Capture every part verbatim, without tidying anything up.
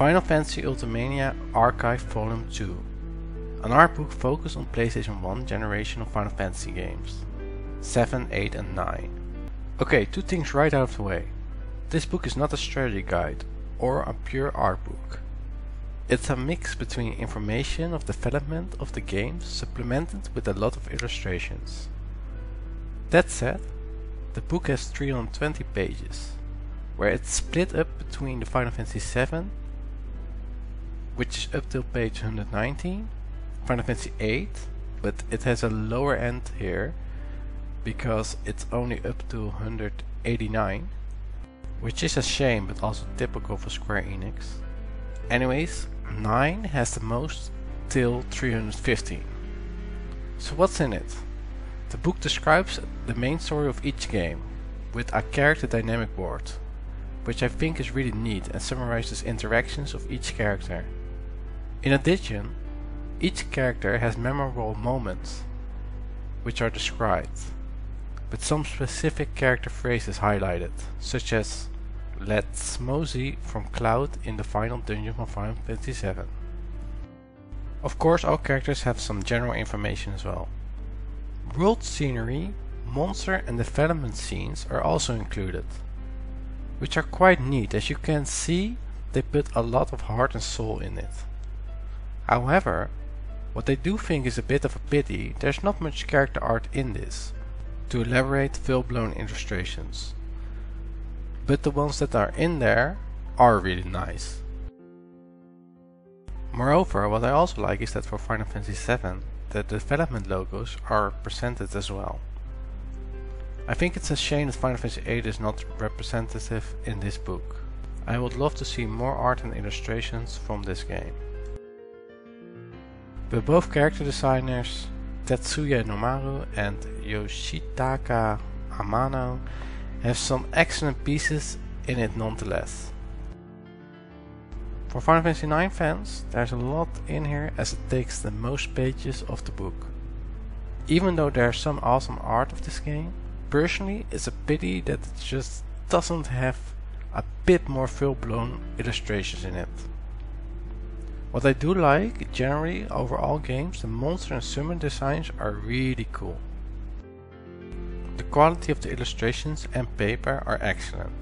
Final Fantasy Ultimania Archive Volume two, an art book focused on PlayStation one generation of Final Fantasy games, seven, eight and nine. Okay, two things right out of the way. This book is not a strategy guide or a pure art book. It's a mix between information of development of the games supplemented with a lot of illustrations. That said, the book has three hundred twenty pages, where it's split up between the Final Fantasy seven, which is up till page one hundred nineteen, Final Fantasy eight, but it has a lower end here because it's only up to one hundred eighty-nine, which is a shame but also typical for Square Enix. Anyways, nine has the most till three hundred fifteen. So what's in it? The book describes the main story of each game with a character dynamic board, which I think is really neat and summarizes interactions of each character. In addition, each character has memorable moments which are described, with some specific character phrases highlighted, such as "Let's mosey" from Cloud in the final dungeon of Final Fantasy seven. Of course, all characters have some general information as well. World scenery, monster and development scenes are also included, which are quite neat. As you can see, they put a lot of heart and soul in it. However, what I do think is a bit of a pity, there's not much character art in this to elaborate full-blown illustrations, but the ones that are in there are really nice. Moreover, what I also like is that for Final Fantasy seven, the development logos are presented as well. I think it's a shame that Final Fantasy eight is not representative in this book. I would love to see more art and illustrations from this game. But both character designers, Tetsuya Nomaru and Yoshitaka Amano, have some excellent pieces in it nonetheless. For Final Fantasy nine fans, there's a lot in here as it takes the most pages of the book. Even though there's some awesome art of this game, personally it's a pity that it just doesn't have a bit more full-blown illustrations in it. What I do like, generally over all games, the monster and summon designs are really cool. The quality of the illustrations and paper are excellent.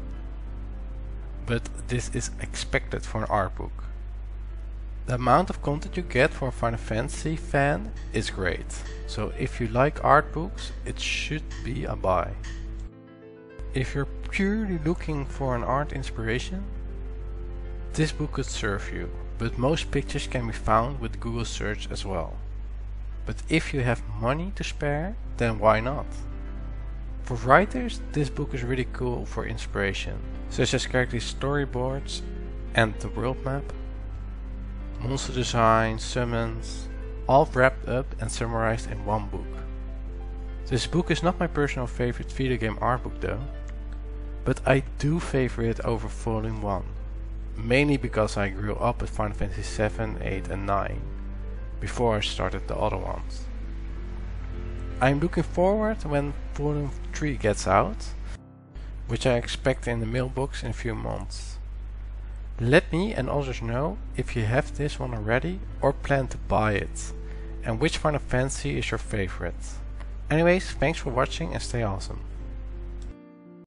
But this is expected for an art book. The amount of content you get for a Final Fantasy fan is great, so if you like art books, it should be a buy. If you're purely looking for an art inspiration, this book could serve you, but most pictures can be found with Google search as well. But if you have money to spare, then why not? For writers, this book is really cool for inspiration, such as character storyboards and the world map, monster design, summons, all wrapped up and summarized in one book. This book is not my personal favorite video game art book though, but I do favor it over Volume one, mainly because I grew up with Final Fantasy seven, eight and nine, before I started the other ones. I'm looking forward when Volume three gets out, which I expect in the mailbox in a few months. Let me and others know if you have this one already or plan to buy it, and which Final Fantasy is your favorite. Anyways, thanks for watching and stay awesome.